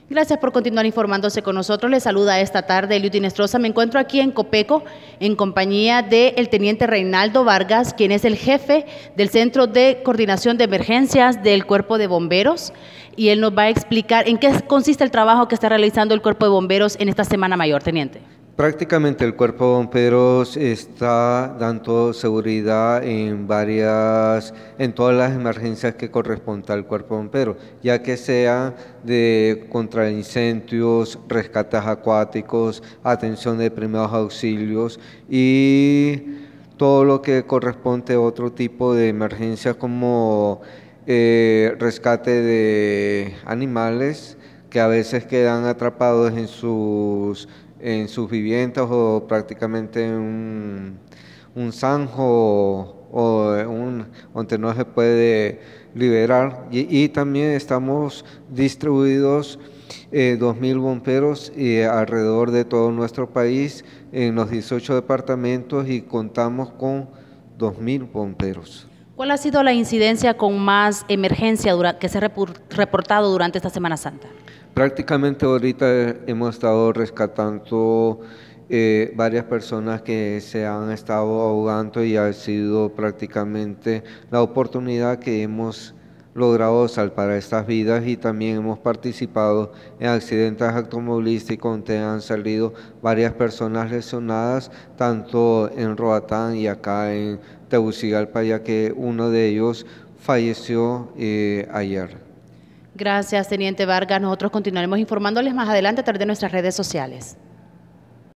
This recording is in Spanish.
Gracias por continuar informándose con nosotros. Les saluda esta tarde Eliud Inestrosa. Me encuentro aquí en Copeco en compañía del teniente Reinaldo Vargas, quien es el jefe del Centro de Coordinación de Emergencias del Cuerpo de Bomberos, y él nos va a explicar en qué consiste el trabajo que está realizando el Cuerpo de Bomberos en esta Semana Mayor, teniente. Prácticamente el Cuerpo de Bomberos está dando seguridad en todas las emergencias que corresponden al Cuerpo de Bomberos, ya que sea de contra incendios, rescates acuáticos, atención de primeros auxilios y todo lo que corresponde a otro tipo de emergencias como rescate de animales que a veces quedan atrapados en sus viviendas o prácticamente en un zanjo donde no se puede liberar. Y también estamos distribuidos 2.000 bomberos alrededor de todo nuestro país en los 18 departamentos y contamos con 2.000 bomberos. ¿Cuál ha sido la incidencia con más emergencia que se ha reportado durante esta Semana Santa? Prácticamente ahorita hemos estado rescatando varias personas que se han estado ahogando y ha sido prácticamente la oportunidad que hemos logrado salvar estas vidas, y también hemos participado en accidentes automovilísticos donde han salido varias personas lesionadas, tanto en Roatán y acá en Tegucigalpa, ya que uno de ellos falleció ayer. Gracias, teniente Vargas. Nosotros continuaremos informándoles más adelante a través de nuestras redes sociales.